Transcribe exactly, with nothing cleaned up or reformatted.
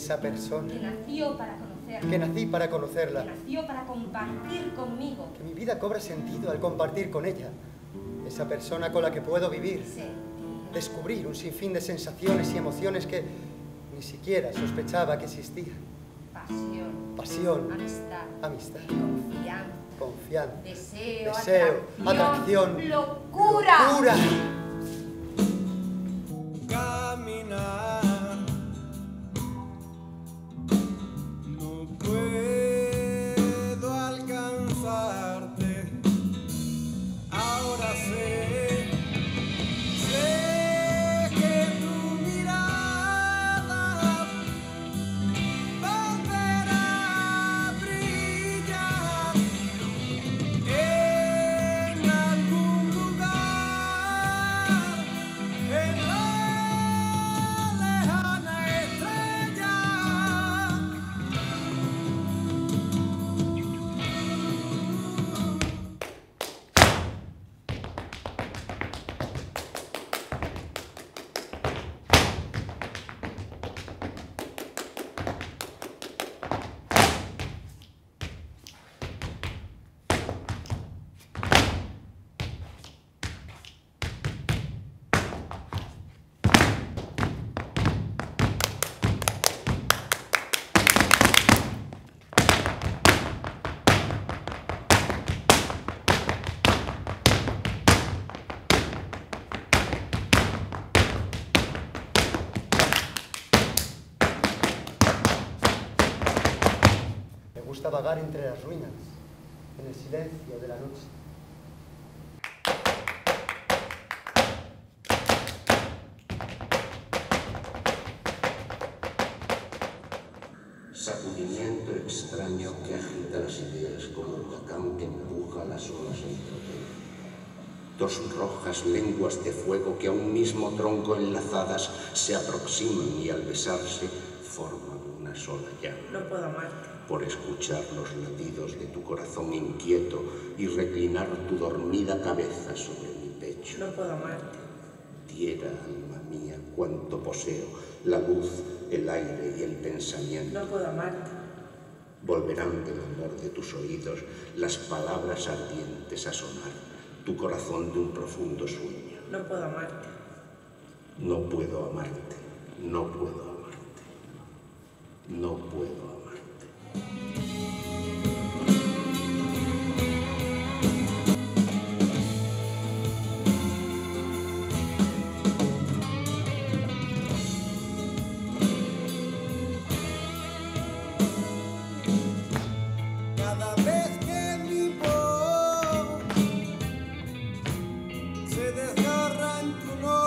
esa persona. Que nació para conocerla. Que nací para conocerla. Que nació para compartir conmigo. Que mi vida cobra sentido al compartir con ella. Esa persona con la que puedo vivir. Sentir. Descubrir un sinfín de sensaciones y emociones que ni siquiera sospechaba que existían. Pasión. Pasión. Amistad. Amistad. Confianza. Confianza. Deseo. Deseo. Atracción. Atracción. Locura. Locura. Caminar, no puedo alcanzarte. Ahora sé, sé que tu mirada volverá a brillar en algún lugar, en la Me gusta vagar entre las ruinas, en el silencio de la noche. Sacudimiento extraño que agita las ideas como un huracán que empuja las olas en tropel. Dos rojas lenguas de fuego que a un mismo tronco enlazadas se aproximan y al besarse forman una sola llama. No puedo amarte. Por escuchar los latidos de tu corazón inquieto y reclinar tu dormida cabeza sobre mi pecho. No puedo amarte. Diera, alma mía, cuanto poseo, la luz, el aire y el pensamiento. No puedo amarte. Volverán del amor de tus oídos las palabras ardientes a sonar, tu corazón de un profundo sueño. No puedo amarte. No puedo amarte, no puedo amarte, no puedo amarte. Cada vez que mi voz se desgarra en tu nombre.